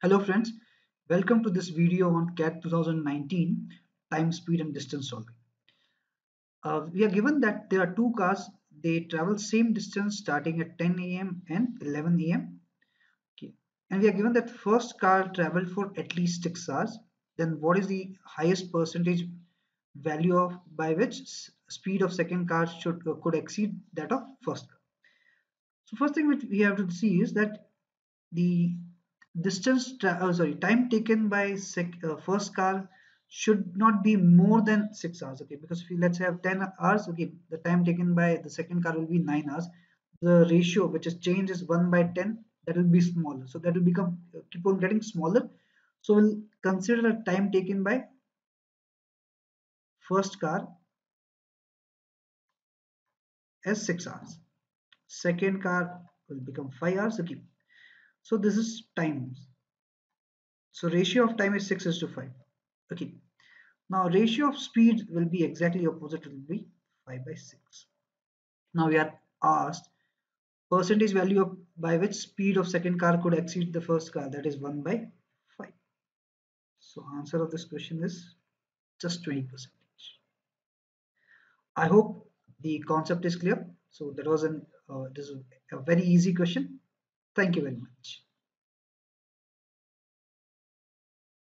Hello friends, welcome to this video on CAT 2019 time, speed and distance solving. We are given that there are two cars, they travel same distance starting at 10 a.m. and 11 a.m. Okay. And we are given that first car traveled for at least 6 hours. Then what is the highest percentage value of by which speed of second car could exceed that of first car. So first thing which we have to see is that the time taken by first car should not be more than 6 hours. Okay, because if we let's have 10 hours, okay, the time taken by the second car will be 9 hours. The ratio which is changed is 1 by 10, that will be smaller, so that will become keep on getting smaller. So we'll consider the time taken by first car as 6 hours. Second car will become 5 hours. Okay, so this is time. So ratio of time is 6 is to 5. Okay, now ratio of speed will be exactly opposite, will be 5 by 6. Now we are asked percentage value of by which speed of second car could exceed the first car, that is 1 by 5. So answer of this question is just 20%. I hope the concept is clear. So that was this is a very easy question. Thank you very much.